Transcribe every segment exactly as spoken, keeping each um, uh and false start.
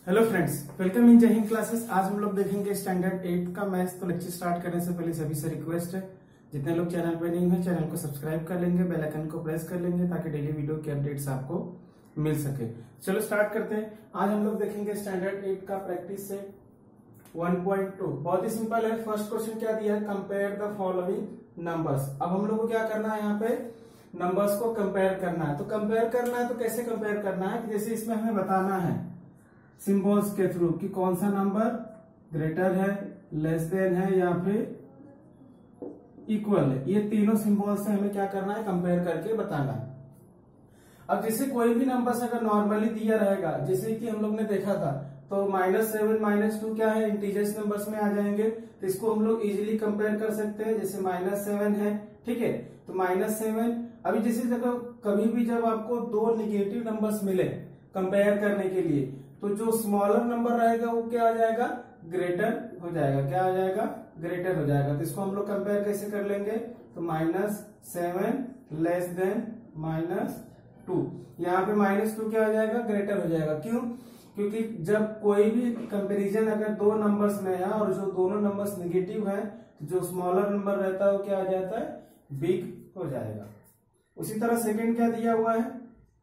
Hello friends, welcome in जय Hind classes. आज हम लोग देखेंगे स्टैंडर्ड एट का मैथ्स। तो लेक्चर स्टार्ट करने से पहले सभी से रिक्वेस्ट है, जितने लोग चैनल पे नहीं है चैनल को सब्सक्राइब कर लेंगे, बेल आइकन को प्रेस कर लेंगे ताकि डेली वीडियो के अपडेट्स आपको मिल सके। चलो स्टार्ट करते हैं। आज हम लोग देखेंगे स्टैंडर्ड एट का प्रैक्टिस से वन पॉइंट टू। बहुत ही सिंपल है। फर्स्ट क्वेश्चन क्या दिया है, कंपेयर द फॉलोइंग नंबर्स। अब हम लोग को क्या करना है, यहाँ पे नंबर्स को कंपेयर करना है। तो कंपेयर करना है तो कैसे कंपेयर करना है, जैसे इसमें हमें बताना है सिंबल्स के थ्रू कि कौन सा नंबर ग्रेटर है, लेस देन है या फिर इक्वल है। ये तीनों सिंबल्स से हमें क्या करना है, कंपेयर करके बताना है। अब जैसे कोई भी नंबर अगर नॉर्मली दिया रहेगा, जैसे कि हम लोग ने देखा था, तो माइनस सेवन माइनस टू क्या है, इंटीजर्स नंबर्स में आ जाएंगे। तो इसको हम लोग इजिली कंपेयर कर सकते हैं। जैसे माइनस सेवन है, ठीक है, तो माइनस सेवन। अभी जैसे जगह कभी भी जब आपको दो निगेटिव नंबर्स मिले कंपेयर करने के लिए, तो जो स्मॉलर नंबर रहेगा वो क्या आ जाएगा, ग्रेटर हो जाएगा। क्या आ जाएगा, ग्रेटर हो जाएगा। तो इसको हम लोग कंपेयर कैसे कर लेंगे, तो minus seven less than minus two. यहाँ पे माइनस टू क्या हो जाएगा, ग्रेटर हो जाएगा। क्यों, क्योंकि जब कोई भी कंपैरिजन अगर दो नंबर्स में है और जो दोनों नंबर्स निगेटिव है, तो जो स्मॉलर नंबर रहता है वो क्या आ जाता है, बिग हो जाएगा। उसी तरह सेकंड क्या दिया हुआ है,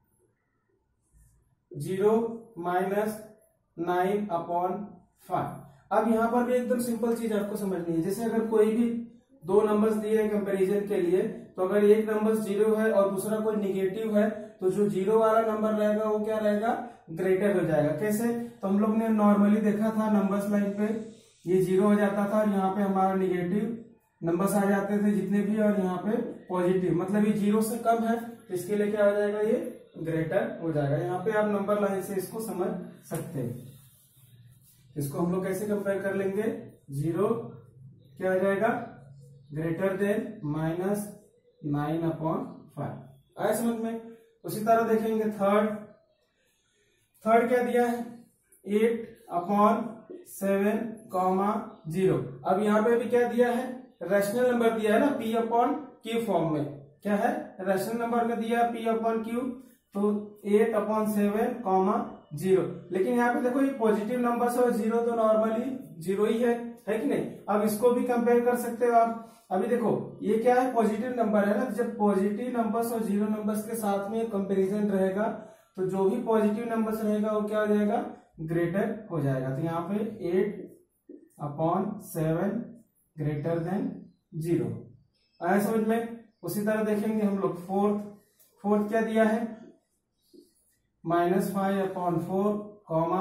zero minus nine upon five. अब यहां पर भी एकदम सिंपल चीज आपको समझनी है। जैसे अगर कोई भी दो नंबर्स दिए हैं कंपैरिजन के लिए, तो अगर एक नंबर जीरो है और दूसरा कोई निगेटिव है, तो जो जीरो वाला नंबर रहेगा वो क्या रहेगा, ग्रेटर हो जाएगा। कैसे, तो हम लोग ने नॉर्मली देखा था नंबर्स लाइन पे ये जीरो हो जाता था और यहाँ पे हमारा निगेटिव नंबर्स आ जाते थे जितने भी, और यहाँ पे पॉजिटिव, मतलब ये जीरो से कम है, तो इसके लिए क्या हो जाएगा, ये ग्रेटर हो जाएगा। यहाँ पे आप नंबर लाइन से इसको समझ सकते हैं। इसको हम लोग कैसे कंपेयर कर लेंगे, जीरो क्या हो जाएगा, greater than minus nine upon five. आया समझ में। उसी तरह देखेंगे थर्ड। थर्ड क्या दिया है, eight upon seven comma zero. अब यहाँ पे भी क्या दिया है, रैशनल नंबर दिया है ना, पी अपॉन क्यू फॉर्म में। क्या है, रैशनल नंबर का दिया पी अपॉन क्यू, तो eight upon seven comma zero. लेकिन यहाँ पे देखो ये पॉजिटिव नंबर है और जीरो तो नॉर्मली जीरो ही है, है कि नहीं। अब इसको भी कंपेयर कर सकते हो आप। अभी देखो ये क्या है, पॉजिटिव नंबर है ना, जब पॉजिटिव नंबर्स और जीरो नंबर्स के साथ में कंपैरिजन रहेगा, तो जो भी पॉजिटिव नंबर्स रहेगा वो क्या हो जाएगा, ग्रेटर हो जाएगा। तो यहाँ पे eight upon seven greater than zero. आया समझ में। उसी तरह देखेंगे हम लोग फोर्थ। फोर्थ क्या दिया है, minus five upon four comma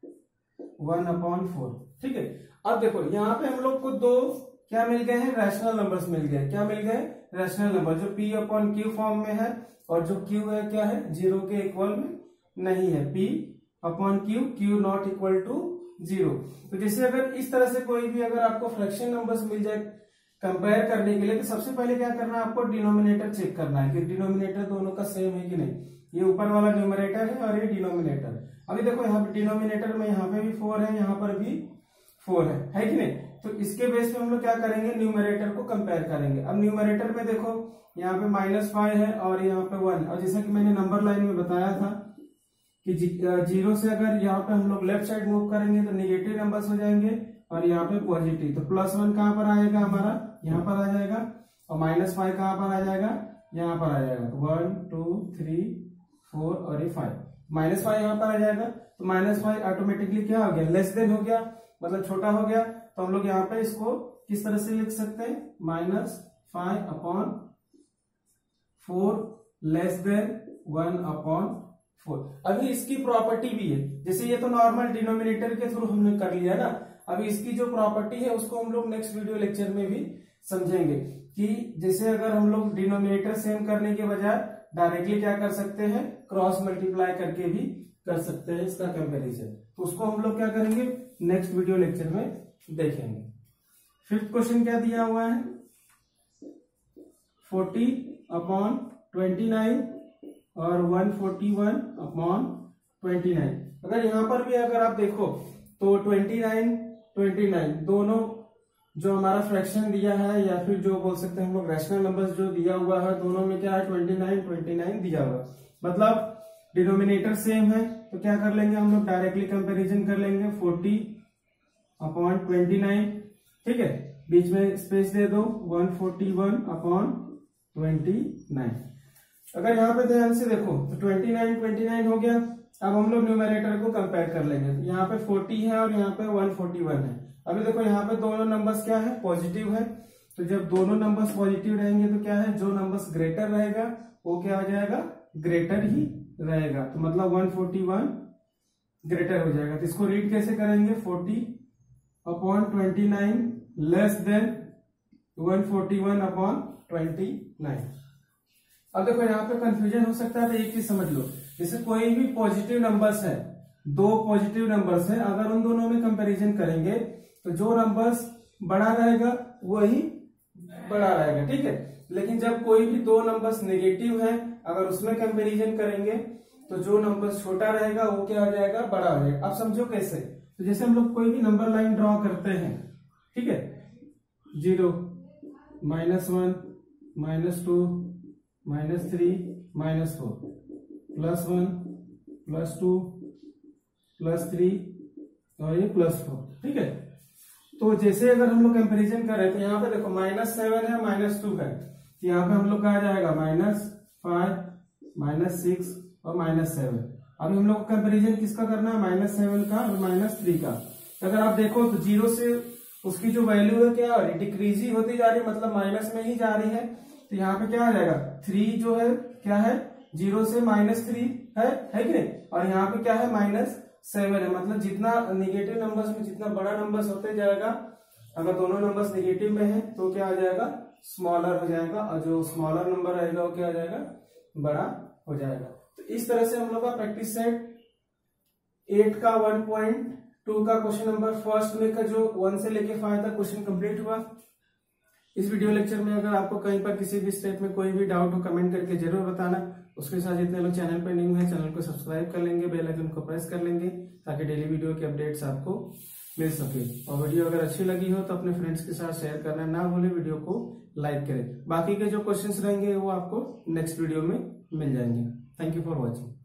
one upon four. ठीक है। अब देखो यहाँ पे हम लोग को दो क्या मिल गए हैं, रैशनल नंबर्स मिल गए। क्या मिल गए, रैशनल नंबर, जो पी अपॉन क्यू फॉर्म में है, और जो क्यू है क्या है, जीरो के इक्वल में नहीं है। P upon Q, Q not equal to zero. तो जैसे अगर इस तरह से कोई भी अगर आपको फ्रैक्शन नंबर्स मिल जाए कंपेयर करने के लिए, तो सबसे पहले क्या करना है, आपको डिनोमिनेटर चेक करना है कि डिनोमिनेटर दोनों का सेम है कि नहीं। ये ऊपर वाला न्यूमरेटर है और ये डिनोमिनेटर। अभी देखो यहाँ पे डिनोमिनेटर में यहाँ पे भी फोर है, यहाँ पर भी फोर है, है कि नहीं। तो इसके बेस पे हम लोग क्या करेंगे, न्यूमरेटर को कंपेयर करेंगे। अब न्यूमरेटर में देखो यहाँ पे माइनस फाइव है और यहाँ पे वन, और जैसा कि मैंने नंबर लाइन में बताया था कि जीरो से अगर यहाँ पे हम लोग लेफ्ट साइड मूव करेंगे तो निगेटिव नंबर्स हो जाएंगे, और यहाँ पे पॉजिटिव। तो प्लस वन कहाँ पर आएगा, हमारा यहाँ पर आ जाएगा, और माइनस फाइव कहाँ पर आ जाएगा, यहाँ पर आ जाएगा। तो वन टू थ्री फोर और ये फाइव, माइनस फाइव यहाँ पर आ जाएगा। तो माइनस फाइव ऑटोमेटिकली क्या हो गया, लेस देन हो गया, मतलब छोटा हो गया। तो हम लोग यहाँ पे इसको किस तरह से लिख सकते हैं, minus five upon four less than one upon four. अभी इसकी प्रॉपर्टी भी है, जैसे ये तो नॉर्मल डिनोमिनेटर के थ्रू हमने कर लिया ना। अभी इसकी जो प्रॉपर्टी है उसको हम लोग नेक्स्ट वीडियो लेक्चर में भी समझेंगे कि जैसे अगर हम लोग डिनोमिनेटर सेम करने के बजाय डायरेक्टली क्या कर सकते हैं, क्रॉस मल्टीप्लाई करके भी कर सकते हैं इसका कंपैरिजन। तो उसको हम लोग क्या करेंगे, नेक्स्ट वीडियो लेक्चर में देखेंगे। फिफ्थ क्वेश्चन क्या दिया हुआ है, फोर्टी अपॉन ट्वेंटी नाइन और one forty one upon twenty nine. अगर यहाँ पर भी अगर आप देखो तो ट्वेंटी नाइन ट्वेंटी नाइन दोनों जो हमारा फ्रैक्शन दिया है, या फिर जो बोल सकते हैं हम लोग रैशनल नंबर्स जो दिया हुआ है, दोनों में क्या है, ट्वेंटी नाइन ट्वेंटी नाइन दिया हुआ। मतलब डिनोमिनेटर सेम है तो क्या कर लेंगे हम लोग, डायरेक्टली कंपैरिजन कर लेंगे, फोर्टी अपॉन ट्वेंटी नाइन, ठीक है, बीच में स्पेस दे दो, one forty one upon twenty nine. अगर यहाँ पे ध्यान से देखो तो ट्वेंटी नाइन ट्वेंटी नाइन हो गया। अब हम लोग न्यूमरेटर को कंपेयर कर लेंगे, यहाँ पे फोर्टी है और यहाँ पे वन फोर्टी वन है। अभी देखो यहाँ पे दोनों नंबर्स क्या है, पॉजिटिव है, तो जब दोनों नंबर्स पॉजिटिव रहेंगे तो क्या है, जो नंबर्स ग्रेटर रहेगा वो क्या हो जाएगा, ग्रेटर ही रहेगा, तो मतलब वन फोर्टी वन ग्रेटर हो जाएगा। तो इसको रीड कैसे करेंगे, forty upon twenty nine less than one forty one upon twenty nine. अब देखो यहाँ पे कंफ्यूजन हो सकता है, तो एक चीज समझ लो, जैसे कोई भी पॉजिटिव नंबर्स है, दो पॉजिटिव नंबर्स है, अगर उन दोनों में कंपैरिजन करेंगे तो जो नंबर्स बड़ा रहेगा वही बड़ा रहेगा, ठीक है। लेकिन जब कोई भी दो नंबर्स नेगेटिव है, अगर उसमें कंपैरिजन करेंगे तो जो नंबर छोटा रहेगा वो क्या हो जाएगा, बड़ा हो जाएगा। अब समझो कैसे, तो जैसे हम लोग कोई भी नंबर लाइन ड्रॉ करते हैं, ठीक है, zero, minus one, minus two, minus three, minus four, plus one, plus two, plus three और ये प्लस फोर, ठीक है। तो जैसे अगर हम लोग कंपैरिजन करें तो यहाँ पे देखो माइनस सेवन है, माइनस टू है, तो यहाँ पे हम लोग कहा जाएगा माइनस फाइव, माइनस सिक्स और माइनस सेवन। अभी हम लोग को कंपैरिजन किसका करना है, माइनस सेवन का और माइनस थ्री का। तो अगर आप देखो तो जीरो से उसकी जो वैल्यू है क्या हो रही है, डिक्रीज ही होती जा रही है, मतलब माइनस में ही जा रही है। तो यहाँ पे क्या आ जाएगा, थ्री जो है क्या है, जीरो से माइनस थ्री है, है कि नहीं, और यहाँ पे क्या है, माइनस सेवन है। मतलब जितना निगेटिव नंबर्स में जितना बड़ा नंबर्स होते जाएगा, अगर दोनों नंबर्स निगेटिव में है तो क्या आ जाएगा, स्मॉलर हो जाएगा, और जो स्मॉलर नंबर रहेगा वो क्या हो जाएगा, बड़ा हो जाएगा। तो इस तरह से हम लोग का प्रैक्टिस सेट एट का वन पॉइंट टू का क्वेश्चन नंबर फर्स्ट में का जो वन से लेके फाइव तक क्वेश्चन कंप्लीट हुआ। इस वीडियो लेक्चर में अगर आपको कहीं पर किसी भी स्टेप में कोई भी डाउट हो, कमेंट करके जरूर बताना। उसके साथ जितने लोग चैनल पर न्यू है, चैनल को सब्सक्राइब कर लेंगे, बेल आइकन को प्रेस कर लेंगे, ताकि डेली वीडियो के अपडेट्स आपको मिल सके। और वीडियो अगर अच्छी लगी हो तो अपने फ्रेंड्स के साथ शेयर करना ना भूलें, वीडियो को लाइक करें। बाकी के जो क्वेश्चंस रहेंगे वो आपको नेक्स्ट वीडियो में मिल जाएंगे। Thank you for watching.